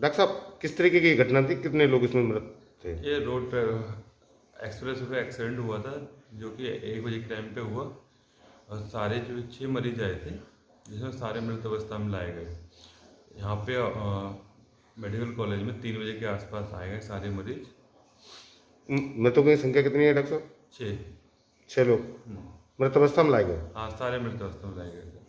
Doctor साहब, किस तरीके की घटना थी, कितने लोग इसमें मृत थे? ये रोड पे एक्सप्रेस पे एक्सीडेंट हुआ था, जो कि 1 बजे के टाइम पे हुआ, और सारे जो 6 मरीज आए थे, जिसमें सारे मृत अवस्था में लाए गए। यहाँ पे मेडिकल कॉलेज में 3 बजे के आसपास आए गए सारे मरीज। मृतकों की संख्या कितनी है डॉक्टर साहब? 6। 6 लोग मृत अवस्था में लाए गए। हाँ, सारे मृत अवस्था में लाए गए थे।